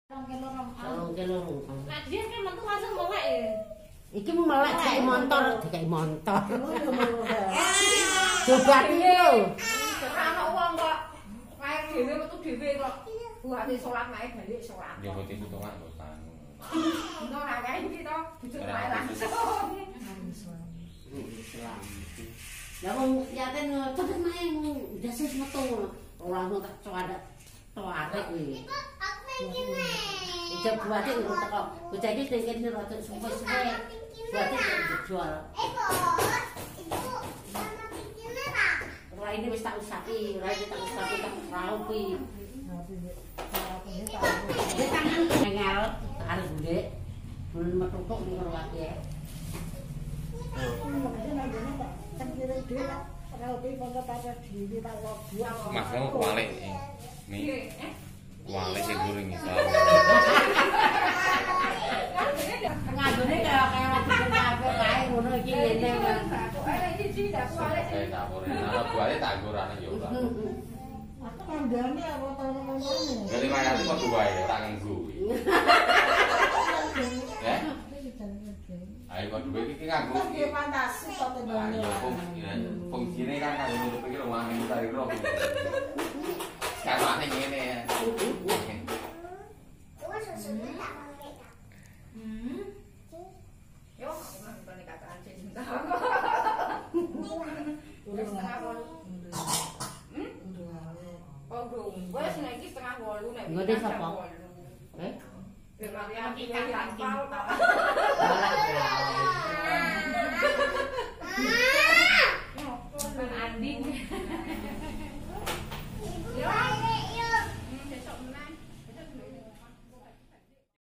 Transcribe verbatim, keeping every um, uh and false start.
Telung kilo rong. Nah, dia kan metu langsung melek ya. Iki melek dikai montor, dikai montor. Coba iki lho. Ana wong kok kae dhewe metu dhewe kok. Buate salat naik balik salat. Ya boten potongan kok kan. Ono ra kae iki to, bujuk wae langsung. Lah wong yaten cepet mae mung dasis metu. Ora ono tak coadak toarek kuwi. Udah buatnya untuk teko. Bocah iki sing kene rada suwe-suwe. Buatnya dijual. Ora ini wis tak usaki, ora iki tak usaki tak raupi. Tangan ngel, arep ndek. Mun metutuk ning karo wae. Mas kamu kualik nih. Kualik sing goreng iso. Ngadone kaya kaya bikin kafe kae ngono iki ngene kan. Iki iki dak kualik. Saya tak goreng. Ana kualik tak gorane yo ora. Aku kandhane apa tau-taune. Dari mana kok duwae ora nganggo. Ya? Ayo kok duwe iki nganggo. Iki fantasi kok tendone. Ya fungsine kan kanggo nutup iki rumah ning sari roh. Kawane ngene ya. Hmm. Yo, aku mah berani kataan cinta. Udah setengah wolu. Hmm? Oh, belum. Wes nek iki setengah wolu nek. Ngode sapa? Eh? Ya, Maria iki kan